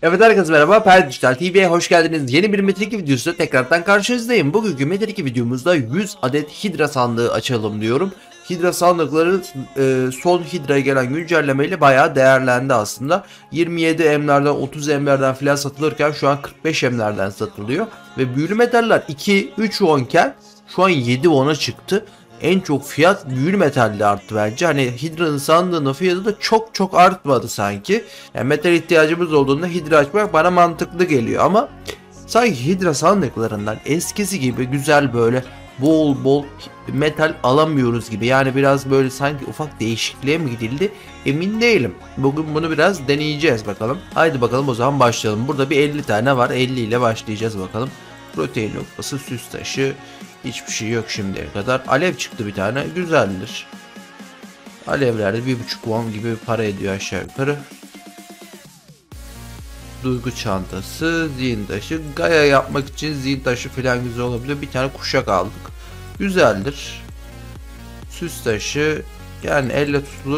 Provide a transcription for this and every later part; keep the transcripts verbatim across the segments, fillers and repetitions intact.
Evet arkadaşlar, merhaba, Per Dijital T V'ye hoş geldiniz. Yeni bir Metin iki videosuyla tekrardan karşınızdayım. Bugünkü Metin iki videomuzda yüz adet Hydra sandığı açalım diyorum. Hydra sandıkları e, son Hydra'ya gelen güncellemeyle bayağı değerlendi aslında. yirmi yedi M'lerden otuz M'lerden filan satılırken şu an kırk beş M'lerden satılıyor. Ve büyülü metaller iki üç won iken şu an yedi won'a çıktı. En çok fiyat büyülü metalde arttı bence. Hani Hydra'nın sandığının fiyatı da çok çok artmadı sanki. Yani metal ihtiyacımız olduğunda Hydra açmak bana mantıklı geliyor ama sanki Hydra sandıklarından eskisi gibi güzel böyle bol bol metal alamıyoruz gibi. Yani biraz böyle sanki ufak değişikliğe mi gidildi emin değilim. Bugün bunu biraz deneyeceğiz bakalım. Haydi bakalım, o zaman başlayalım. Burada bir elli tane var. elli ile başlayacağız bakalım. Protein noktası, süs taşı, hiçbir şey yok şimdiye kadar. Alev çıktı bir tane, güzeldir. Alevlerde bir buçuk won gibi bir para ediyor aşağı yukarı. Duygu çantası, zihin taşı. Gaya yapmak için zihin taşı falan güzel olabilir. Bir tane kuşak aldık. Güzeldir. Süs taşı, yani elle tutulur.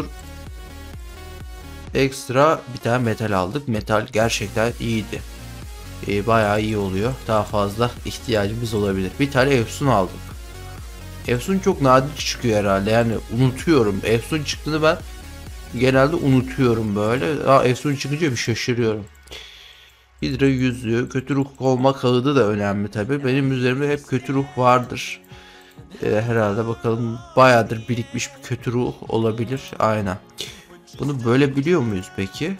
Ekstra bir tane metal aldık. Metal gerçekten iyiydi. E, bayağı iyi oluyor. Daha fazla ihtiyacımız olabilir. Bir tane Efsun aldık. Efsun çok nadir çıkıyor herhalde. Yani unutuyorum. Efsun çıktığını ben genelde unutuyorum böyle. Aa, Efsun çıkınca bir şaşırıyorum. Hydra yüzüğü, kötü ruh olma kağıdı da önemli tabi. Benim üzerimde hep kötü ruh vardır. Ee, herhalde bakalım, bayağıdır birikmiş bir kötü ruh olabilir. Aynen. Bunu böyle biliyor muyuz peki?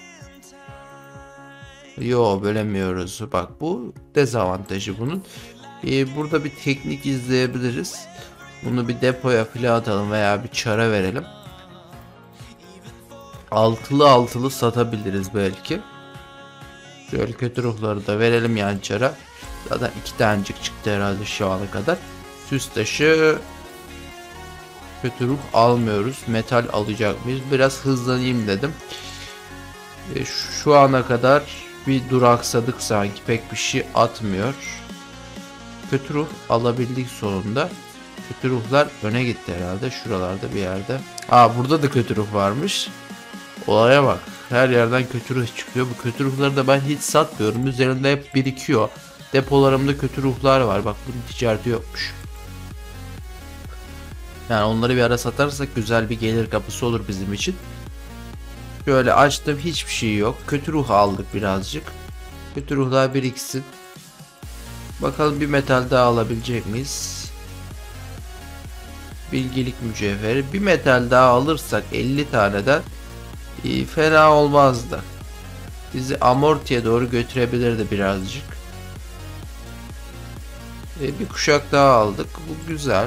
Yo, bölemiyoruz. Bak, bu dezavantajı bunun. Ee, burada bir teknik izleyebiliriz. Bunu bir depoya filan atalım veya bir çara verelim. Altılı altılı satabiliriz belki. Şöyle kötü ruhları da verelim yan çara. Zaten iki tanecik çıktı herhalde şu ana kadar. Süs taşı, kötü ruh almıyoruz. Metal alacak mıyız? Biraz hızlanayım dedim. E, şu ana kadar bir duraksadık sanki, pek bir şey atmıyor. Kötü ruh alabildik sonunda. Kötü ruhlar öne gitti herhalde, şuralarda bir yerde. Aa, burada da kötü ruh varmış. Olaya bak, her yerden kötü ruh çıkıyor. Bu kötü ruhları da ben hiç satmıyorum. Üzerinde hep birikiyor. Depolarımda kötü ruhlar var. Bak, bunun ticareti yokmuş. Yani onları bir ara satarsak güzel bir gelir kapısı olur bizim için. Şöyle açtım, hiçbir şey yok. Kötü ruh aldık birazcık. Kötü ruhlar biriksin. Bakalım bir metal daha alabilecek miyiz? Bilgelik mücevheri. Bir metal daha alırsak elli taneden e, fena olmazdı. Bizi Amorti'ye doğru götürebilirdi birazcık. E, bir kuşak daha aldık. Bu güzel.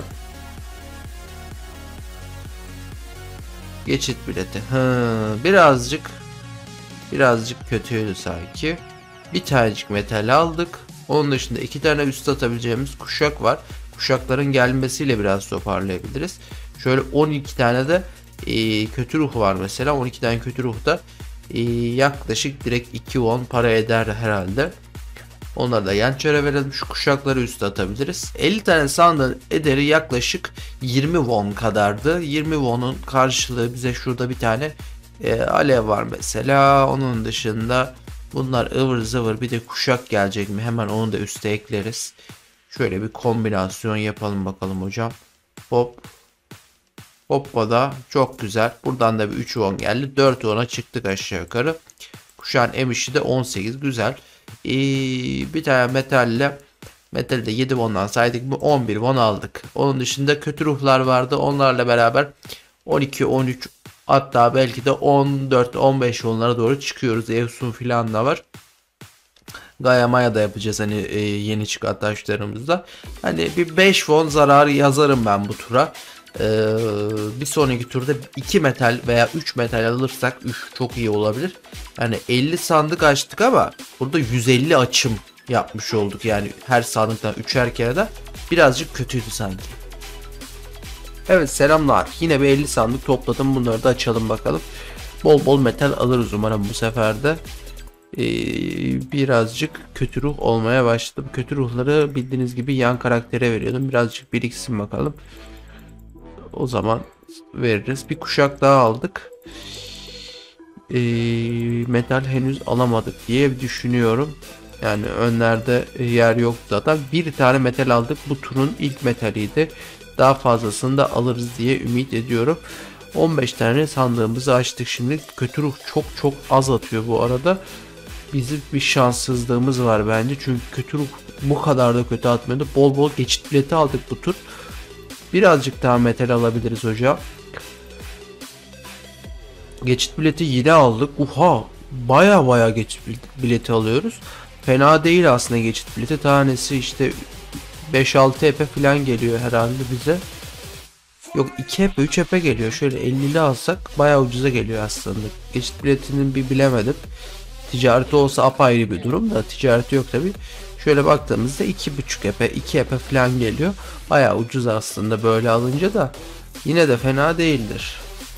Geçit bileti. Hı, birazcık birazcık kötüydü sanki. Bir tanecik metal aldık. Onun dışında iki tane üst atabileceğimiz kuşak var. Kuşakların gelmesiyle biraz toparlayabiliriz. Şöyle on iki tane de e, kötü ruh var mesela. on iki tane kötü ruh da e, yaklaşık direkt iki won para eder herhalde. Onları da yan çare verelim. Şu kuşakları üste atabiliriz. elli tane sandığın ederi yaklaşık yirmi won kadardı. yirmi won'un karşılığı bize şurada bir tane e, alev var mesela. Onun dışında bunlar ıvır zıvır, bir de kuşak gelecek mi? Hemen onu da üste ekleriz. Şöyle bir kombinasyon yapalım bakalım hocam. Hop. Hoppa da çok güzel. Buradan da bir üç won geldi. dört won'a çıktık aşağı yukarı. Kuşağın emişi de on sekiz, güzel. Ee, bir tane metalle metali de yedi won'dan saydık mı on bir won aldık. Onun dışında kötü ruhlar vardı. Onlarla beraber on iki on üç, hatta belki de on dört on beş won'lara doğru çıkıyoruz. Efsun filan da var. Gaya maya da yapacağız hani e, yeni çıkan taşlarımızda. Hani bir beş won zararı yazarım ben bu tura. Ee, bir sonraki turda iki metal veya üç metal alırsak üf, çok iyi olabilir. Yani elli sandık açtık ama burada yüz elli açım yapmış olduk. Yani her sandıktan üçer kere de birazcık kötüydü sanki. Evet, selamlar. Yine bir elli sandık topladım. Bunları da açalım bakalım. Bol bol metal alırız umarım bu sefer de. Ee, birazcık kötü ruh olmaya başladı. Bu kötü ruhları bildiğiniz gibi yan karaktere veriyordum. Birazcık biriksin bakalım. O zaman veririz. Bir kuşak daha aldık. e, metal henüz alamadık diye düşünüyorum. Yani önlerde yer yok zaten. Bir tane metal aldık. Bu turun ilk metaliydi. Daha fazlasını da alırız diye ümit ediyorum. on beş tane sandığımızı açtık şimdi. Kötü ruh çok çok az atıyor bu arada. Bizim bir şanssızlığımız var bence. Çünkü kötü ruh bu kadar da kötü atmıyordu. Bol bol geçit bileti aldık bu tur. Birazcık daha metal alabiliriz hocam. Geçit bileti yine aldık. Uha, baya baya geçit bileti alıyoruz. Fena değil aslında geçit bileti. Tanesi işte beş altı epe falan geliyor herhalde bize. Yok, iki epe üç epe geliyor. Şöyle ellili alsak baya ucuza geliyor aslında. Geçit biletinin bir bilemedim. Ticareti olsa apayrı bir durum da ticareti yok tabi. Şöyle baktığımızda iki buçuk epe iki epe falan geliyor. Baya ucuz aslında böyle alınca da. Yine de fena değildir.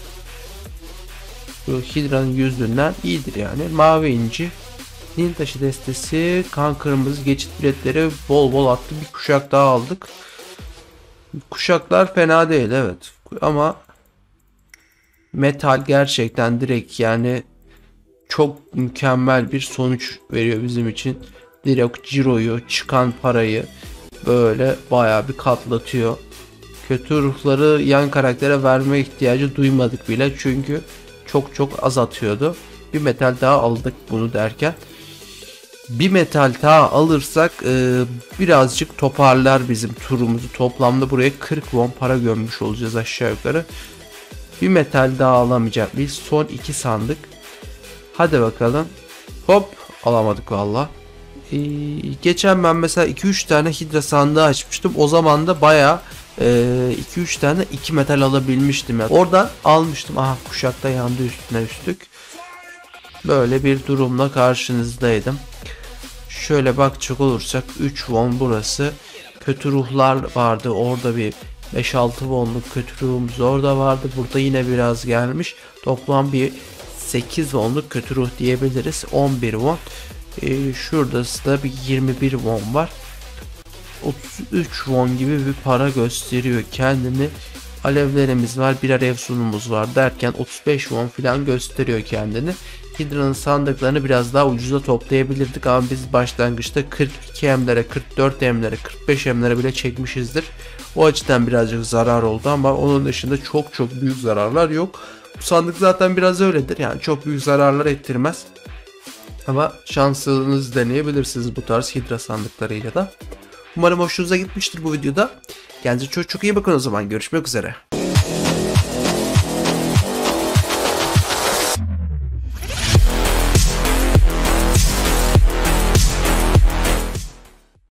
Bu Hidra'nın yüzünden iyidir yani. Mavi inci, Nil taşı destesi, kan kırmızı geçit biletleri bol bol attı. Bir kuşak daha aldık. Kuşaklar fena değil evet. Ama metal gerçekten direkt yani çok mükemmel bir sonuç veriyor bizim için. Direkt ciroyu, çıkan parayı böyle bayağı bir katlatıyor. Kötü ruhları yan karaktere verme ihtiyacı duymadık bile çünkü çok çok az atıyordu. Bir metal daha aldık bunu derken. Bir metal daha alırsak e, birazcık toparlar bizim turumuzu. Toplamda buraya kırk won para gömmüş olacağız aşağı yukarı. Bir metal daha alamayacak biz. Son iki sandık. Hadi bakalım. Hop, alamadık valla. Ee, geçen ben mesela iki üç tane hidra sandığı açmıştım. O zaman da baya iki üç tane iki metal alabilmiştim. Yani. Oradan almıştım. Aha, kuşakta yandı üstüne üstlük. Böyle bir durumla karşınızdaydım. Şöyle bakacak olursak üç won burası. Kötü ruhlar vardı. Orada bir beş altı wonluk kötü ruhumuz orada vardı. Burada yine biraz gelmiş. Toplam bir sekiz wonluk kötü ruh diyebiliriz. on bir won. Ee, şurada da bir yirmi bir won var. otuz üç won gibi bir para gösteriyor kendini. Alevlerimiz var, birer efsunumuz var derken otuz beş won falan gösteriyor kendini. Hidra'nın sandıklarını biraz daha ucuza toplayabilirdik ama biz başlangıçta kırk iki emlere, kırk dört emlere, kırk beş emlere bile çekmişizdir. O açıdan birazcık zarar oldu ama onun dışında çok çok büyük zararlar yok. Bu sandık zaten biraz öyledir, yani çok büyük zararlar ettirmez. Ama şansınızı deneyebilirsiniz bu tarz hidra sandıklarıyla da. Umarım hoşunuza gitmiştir bu videoda. Kendinize çok çok iyi bakın o zaman. Görüşmek üzere.